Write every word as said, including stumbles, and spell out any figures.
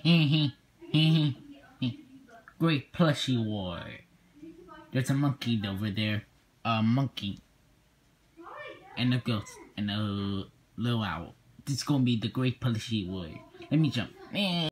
Great plushie war. There's a monkey over there. A monkey. And a ghost. And a little owl. This is gonna be the great plushie war. Let me jump.